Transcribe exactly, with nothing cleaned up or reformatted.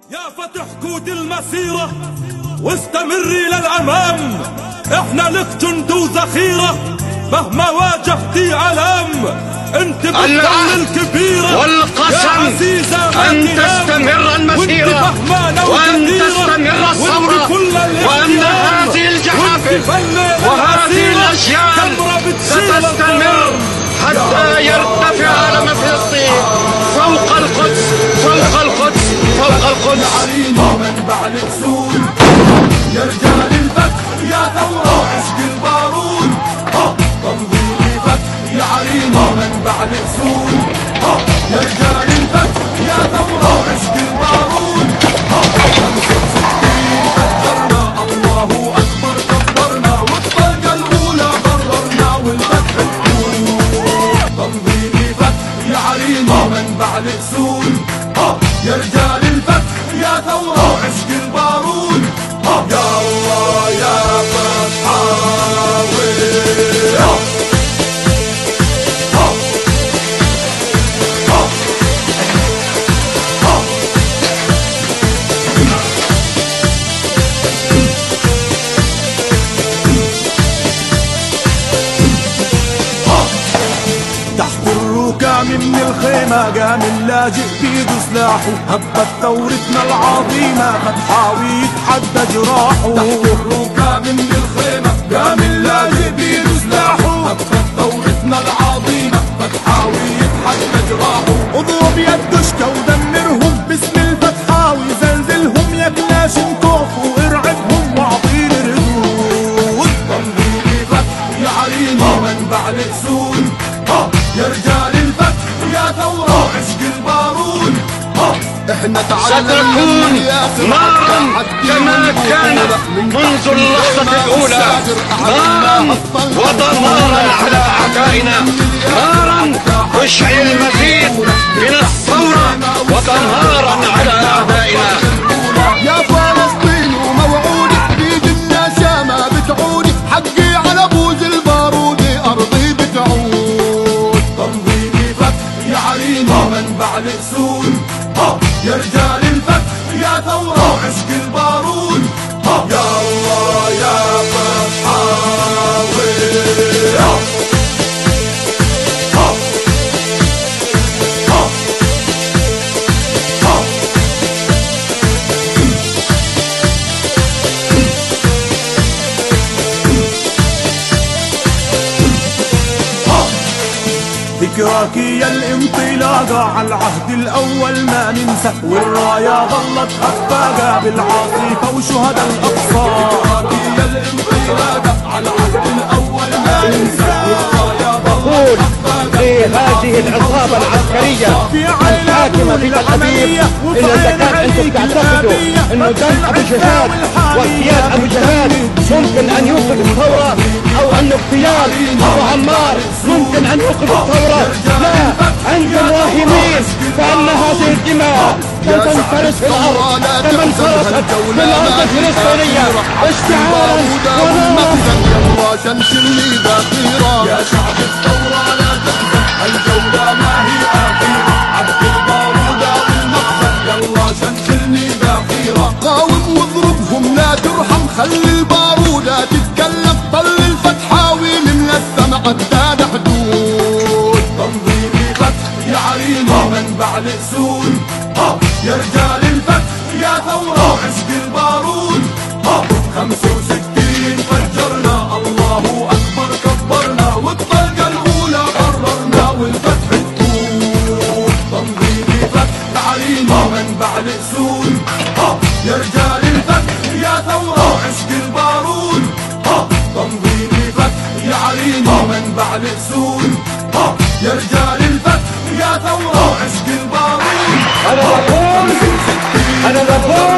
يا فتح كود المسيرة واستمري للأمام، احنا لك جند وذخيرة مهما واجهتي علام. انت بالدم الكبيرة والقسم أن تستمر المسيرة وأن تستمر الثورة، وأن هذه الجحافل وهذه الأشياء ستستمر حتى يرتفع علم فلسطين فوق القدس فوق القدس فوق القدس. منبع الأسود يا رجال الفتح يا ثورة عشق البارود، تنظيم فتح يا عرينا منبع الأسود يا رجال الفتح يا ثورة عشق البارود. خمسة وستين فجرنا الله أكبر كبرنا، والطلقة الأولى بررنا والفتح الأول. تنظيم فتح يا عرينا منبع الأسود يا رجال الفتح يا ثورة عشق البارود. يا الله يا فتحاوي تحت الركام من الخيمة قام اللاجئ بيده سلاحه، هبت ثورتنا العظيمة فتحاوي يتحدى جراحه. تحت الركام من الخيمة قام اللاجئ بيده سلاحه، هبت ثورتنا العظيمة فتحاوي يتحدى جراحه. اضرب يا الدشكة ودمرهم باسم الفتحاوي، زلزلهم يا كلاشنكوف وارعبهم واعطيني ردود. تنظيم فتح يا عرينا منبع الأسود يا رجال الفتح يا ثورة عشق البارود. احنا ستكون نارا كما كانت منذ اللحظة الأولى، نارا ودمارا على أعدائنا، نارا تشعل المزيد من الثورة ودمارا على أعدائنا. يا فلسطين وموعودك بيد الناس ما بتعودي، حقي على بوز البارود أرضي بتعود. تنظيم فتح يا عرينا منبع الأسود يا رجال الفتح يا ثورة عشق البارود. يا الله يا فتحاوي ذكراك يا الانطلاقة على العهد الأول ما ننسى، والراية ظلت خفاقة بالعاصفة وشهداء الأقصى. ذكراك يا الانطلاقة على العهد الأول ما ننسى، والراية ظلت خفاقة لهذه العصابة العسكرية الحاكمة في تل أبيب، إن إذا كان أنتم تعتقدوا إنه دم أبو جهاد واغتيال أبو جهاد ممكن أن يوقف الثورة، أو أن اغتيال أبو عمار ممكن أن يوقف الثورة، لا، أنتم واهمين فأن هذه الدماء ستنفرس في الأرض كما انفرست في الأرض الفلسطينية اشتعالا ونارا. يلا شمشني ذخيرة يا شعب الثورة لا تحزن، الجولة ما هي أخيرة، عبد البارودة والمقصد يلا شمشني ذخيرة. قاوم واضربهم لا ترحم، خلي البارودة تتكلم، طل الفتحاوي من السمع عداد حدود. تنظيم فتح يا عرينا منبع الأسود يا رجال الفتح يا ثورة عشق البارود. خمسة وستين فجرنا الله أكبر كبرنا، والطلقة الأولى بررنا والفتح الطول. تنظيم فتح يا عرينا منبع الأسود يا رجال الفتح يا ثورة عشق البارود. تنظيم فتح يا عرينا منبع الأسود يا رجال الفتح يا ثورة عشق البارود. أنا بقول أنا بقول